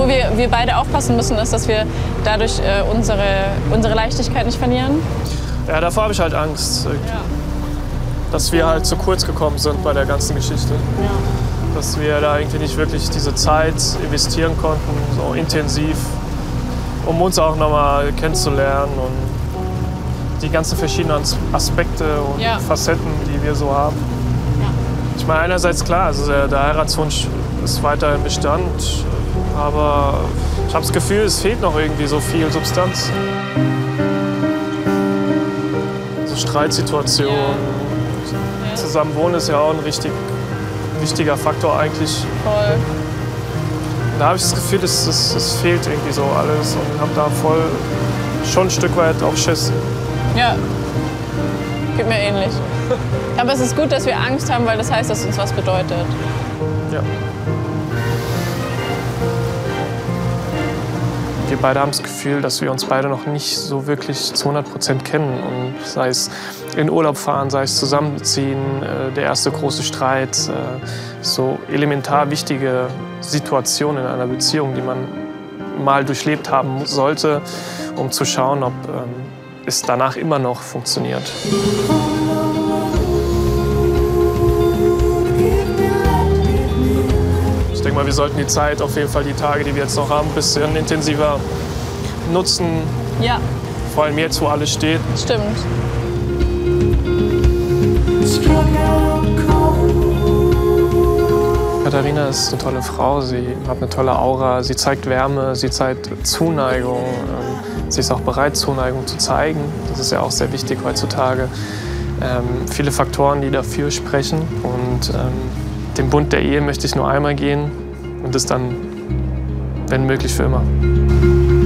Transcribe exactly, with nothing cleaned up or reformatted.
wir, wir beide aufpassen müssen, ist, dass wir dadurch äh, unsere, unsere Leichtigkeit nicht verlieren. Ja, davor habe ich halt Angst, Ja. dass wir halt zu kurz gekommen sind bei der ganzen Geschichte. Ja. Dass wir da irgendwie nicht wirklich diese Zeit investieren konnten, so intensiv, um uns auch nochmal kennenzulernen und die ganzen verschiedenen Aspekte und Ja. Facetten, die wir so haben. Ja. Ich meine, einerseits klar, also der, der Heiratswunsch ist weiterhin Bestand, aber ich habe das Gefühl, es fehlt noch irgendwie so viel Substanz. So Streitsituationen, Ja. Zusammenwohnen ist ja auch ein richtig wichtiger Faktor eigentlich. Voll. Da habe ich das Gefühl, es, es, es fehlt irgendwie so alles und habe da voll schon ein Stück weit auch Schiss. Ja. Geht mir ähnlich. Aber es ist gut, dass wir Angst haben, weil das heißt, dass es uns was bedeutet. Ja. Wir beide haben das Gefühl, dass wir uns beide noch nicht so wirklich zu hundert Prozent kennen. Und sei es in Urlaub fahren, sei es zusammenziehen, äh, der erste große Streit, äh, so elementar wichtige Situationen in einer Beziehung, die man mal durchlebt haben sollte, um zu schauen, ob ähm, es danach immer noch funktioniert. Ich denke mal, wir sollten die Zeit, auf jeden Fall die Tage, die wir jetzt noch haben, ein bisschen intensiver nutzen. Ja, Vor allem jetzt, wo alles steht. stimmt. Katharina ist eine tolle Frau, sie hat eine tolle Aura, sie zeigt Wärme, sie zeigt Zuneigung. ähm, Sie ist auch bereit, Zuneigung zu zeigen. Das ist ja auch sehr wichtig heutzutage. Ähm, viele Faktoren, die dafür sprechen. Und ähm, den Bund der Ehe möchte ich nur einmal gehen und das dann, wenn möglich, für immer.